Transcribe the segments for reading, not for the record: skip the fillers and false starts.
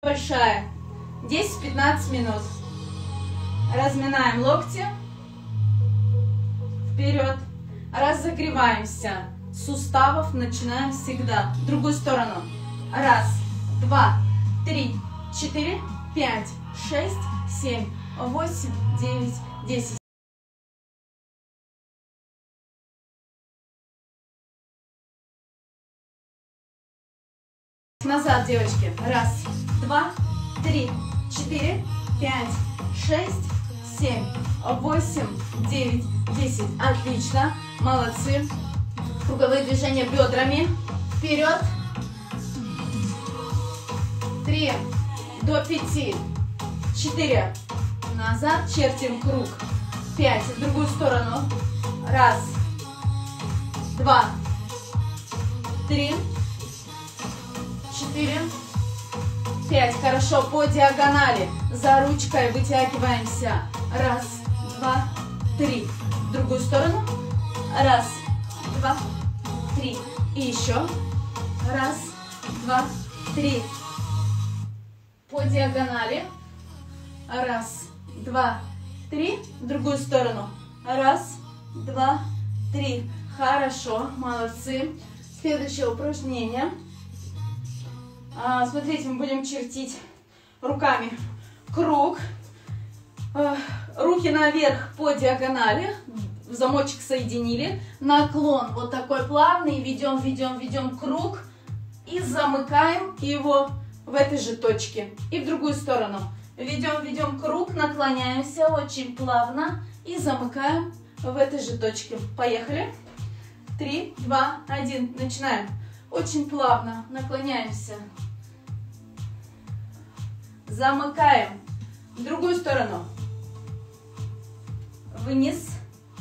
большая. 10-15 минут. Разминаем локти. Вперед. Разогреваемся. С суставов начинаем всегда. В другую сторону. Раз, два, три, 4, 5, 6, 7, 8, 9, 10. Назад, девочки. Раз, два, три, 4, 5, 6, 7, 8, 9, 10. Отлично. Молодцы. Круговые движения бедрами. Вперед. 3, до 5, 4, назад, чертим круг, 5, в другую сторону, раз, два, 3, 4, 5, хорошо, по диагонали, за ручкой вытягиваемся, раз, два, 3, в другую сторону, раз, два, 3, и еще, раз, два, 3, по диагонали. Раз, два, 3. В другую сторону. Раз, два, 3. Хорошо, молодцы. Следующее упражнение. Смотрите, мы будем чертить руками круг. Руки наверх по диагонали. В замочек соединили. Наклон вот такой плавный. Ведем, ведем, ведем круг. И замыкаем его в этой же точке. И в другую сторону. Ведем, ведем круг, наклоняемся очень плавно и замыкаем в этой же точке. Поехали. 3, 2, 1. Начинаем. Очень плавно наклоняемся. Замыкаем. В другую сторону. Вниз.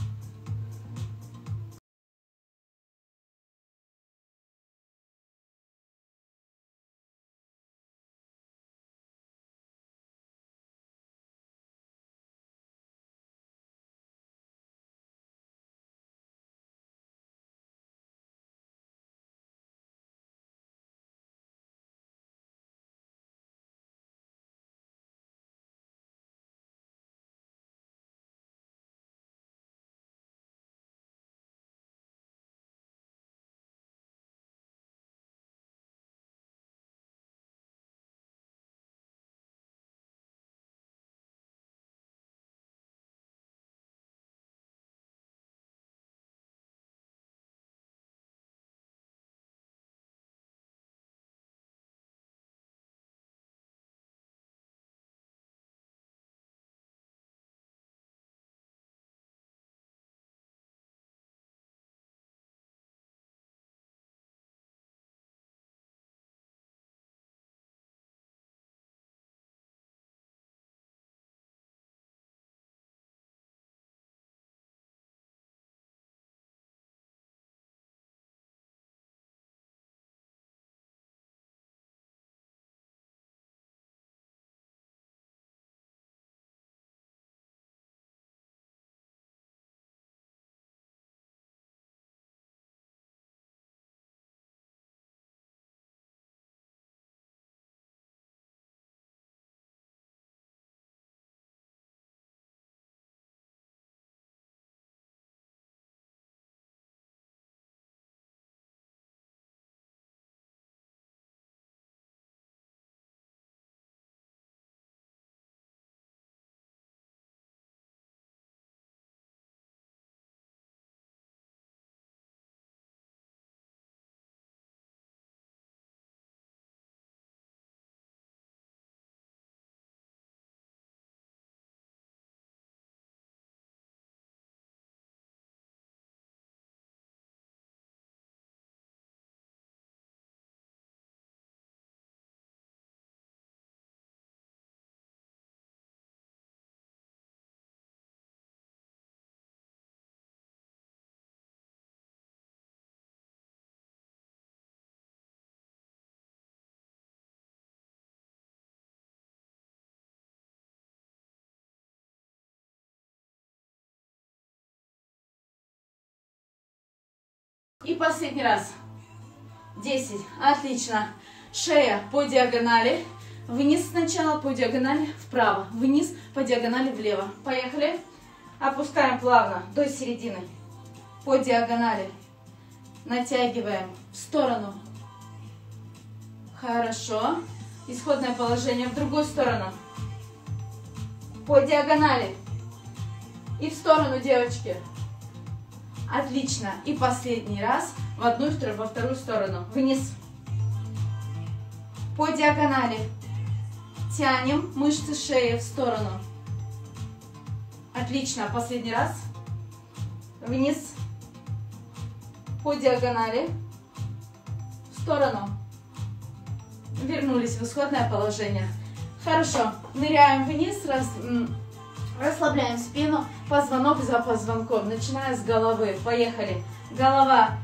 И последний раз. 10. Отлично. Шея по диагонали. Вниз сначала по диагонали вправо, вниз по диагонали влево. Поехали. Опускаем плавно до середины. По диагонали. Натягиваем в сторону. Хорошо. Исходное положение в другую сторону. По диагонали. И в сторону, девочки. Отлично. И последний раз в одну и во вторую сторону. Вниз. По диагонали. Тянем мышцы шеи в сторону. Отлично. Последний раз. Вниз. По диагонали. В сторону. Вернулись в исходное положение. Хорошо. Ныряем вниз. Расслабляем спину. Позвонок за позвонком. Начиная с головы. Поехали. Голова.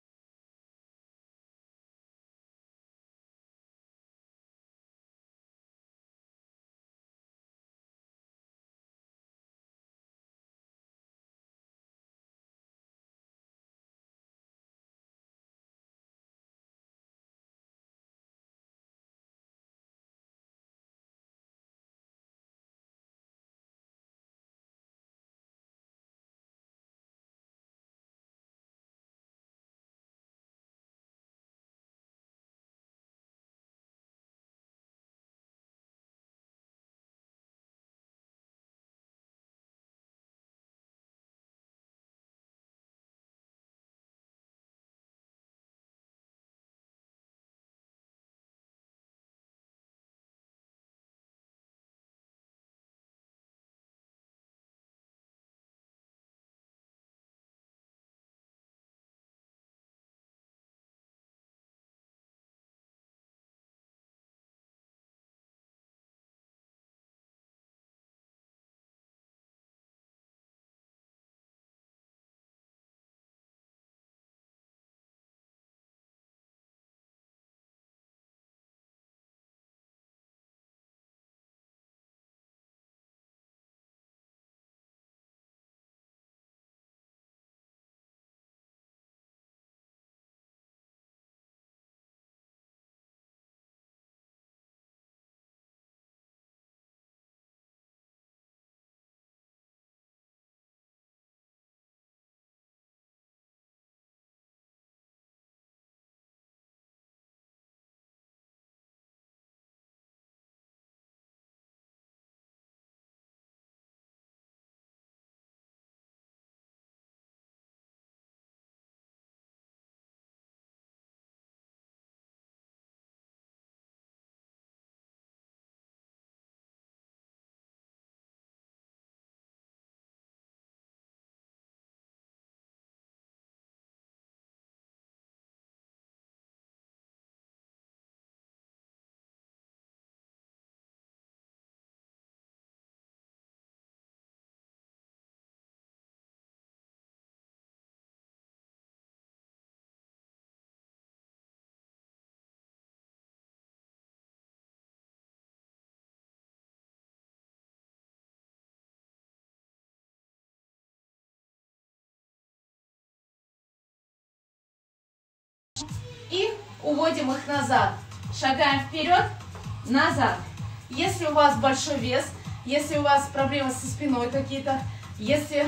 И уводим их назад. Шагаем вперед, назад. Если у вас большой вес, если у вас проблемы со спиной какие-то, если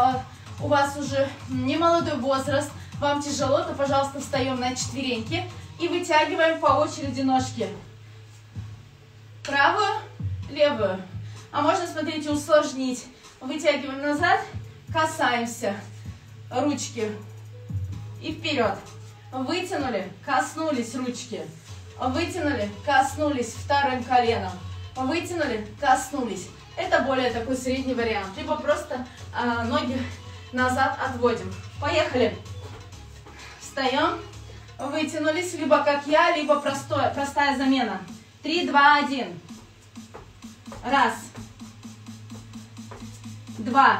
у вас уже не молодой возраст, вам тяжело, то, пожалуйста, встаем на четвереньки и вытягиваем по очереди ножки. Правую, левую. А можно, смотрите, усложнить. Вытягиваем назад, касаемся ручки и вперед. Вытянули, коснулись ручки. Вытянули, коснулись вторым коленом. Вытянули, коснулись. Это более такой средний вариант. Либо просто ноги назад отводим. Поехали. Встаем, вытянулись, либо как я, либо простая замена. 3, 2, 1. Раз. 2.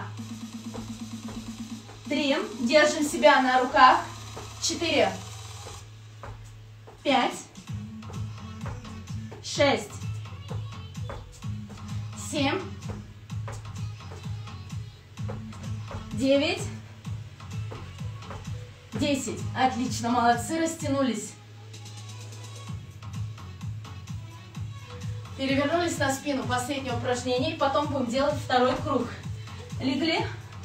3. Держим себя на руках. 4. 5. 6. 7. 9. 10. Отлично, молодцы, растянулись. Перевернулись на спину, последнее упражнение, и потом будем делать второй круг. Легли,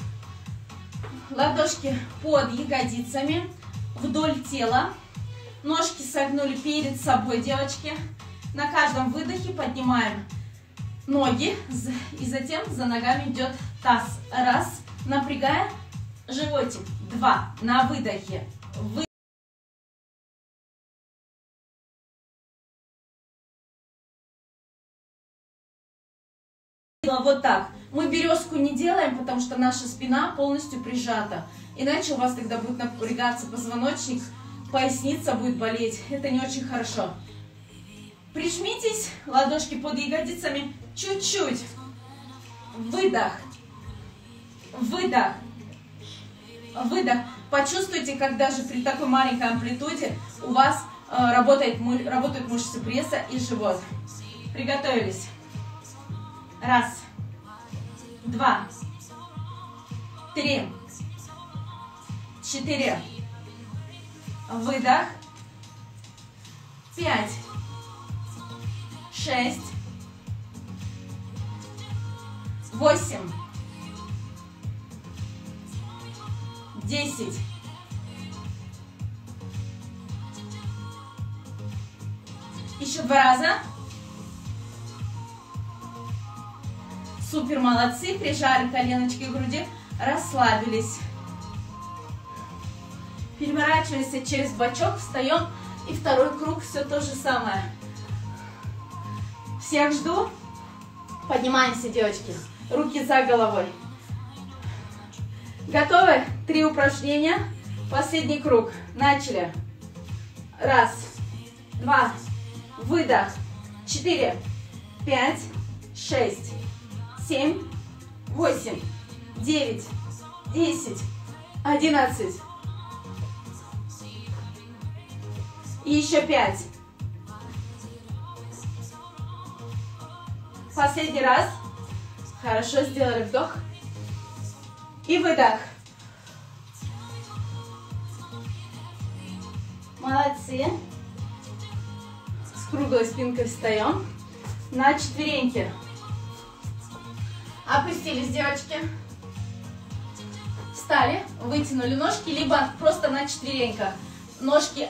ладошки под ягодицами, вдоль тела, ножки согнули перед собой, девочки. На каждом выдохе поднимаем ноги, и затем за ногами идет таз. Раз, напрягая животик. Два, на выдохе. Вот так. Мы березку не делаем, потому что наша спина полностью прижата. Иначе у вас тогда будет напрягаться позвоночник, поясница будет болеть. Это не очень хорошо. Прижмитесь, ладошки под ягодицами, чуть-чуть. Выдох. Выдох. Выдох. Почувствуйте, как даже при такой маленькой амплитуде у вас работают мышцы пресса и живот. Приготовились. Раз, два, три, четыре. Выдох. 5, 6, 8, 10. Еще 2 раза. Супер, молодцы. Прижали коленочки к груди, расслабились. Переворачиваемся через бочок, встаем. И второй круг, все то же самое. Всех жду. Поднимаемся, девочки. Руки за головой. Готовы? 3 упражнения. Последний круг. Начали. Раз, два, выдох. 4, 5, 6, 7, 8, 9, 10, 11. И еще 5. Последний раз. Хорошо, сделали вдох. И выдох. Молодцы. С круглой спинкой встаем. На четвереньки. Опустились, девочки. Встали, вытянули ножки, либо просто на четвереньках. Ножки.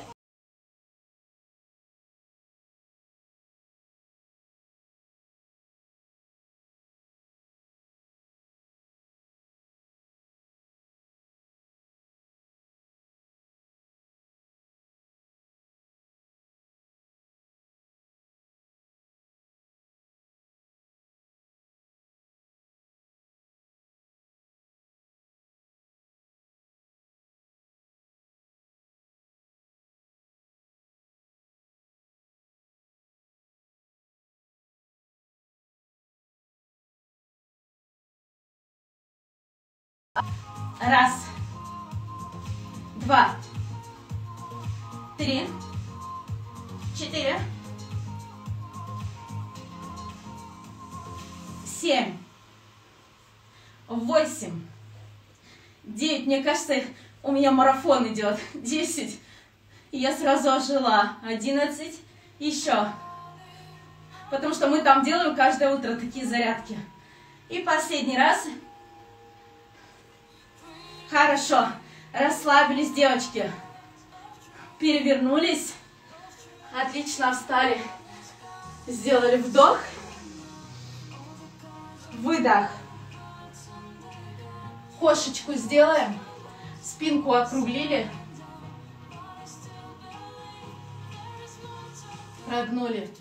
Раз, два, 3, 4, 7, 8, 9. Мне кажется, у меня марафон идет. 10. И я сразу ожила. 11. Еще. Потому что мы там делаем каждое утро такие зарядки. И последний раз. Хорошо. Расслабились, девочки. Перевернулись. Отлично встали. Сделали вдох. Выдох. Кошечку сделаем. Спинку округлили. Прогнули.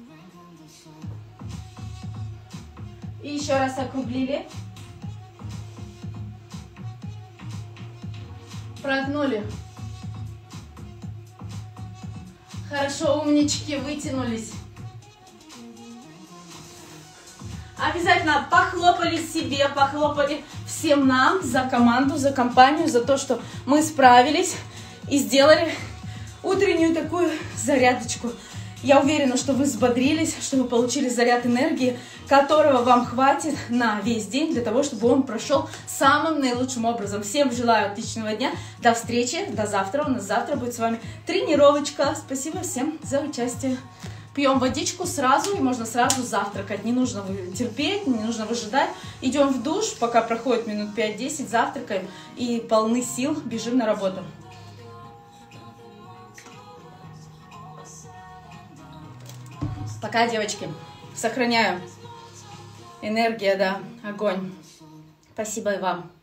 И еще раз округлили. Прогнули. Хорошо, умнички, вытянулись. Обязательно похлопали себе, похлопали всем нам за команду, за компанию, за то, что мы справились и сделали утреннюю такую зарядочку. Я уверена, что вы взбодрились, что вы получили заряд энергии, которого вам хватит на весь день, для того, чтобы он прошел самым наилучшим образом. Всем желаю отличного дня, до встречи, до завтра. У нас завтра будет с вами тренировочка. Спасибо всем за участие. Пьем водичку сразу, и можно сразу завтракать. Не нужно терпеть, не нужно выжидать. Идем в душ, пока проходит минут 5-10, завтракаем и полны сил бежим на работу. Пока, девочки. Сохраняю. Энергия, да, огонь. Спасибо и вам.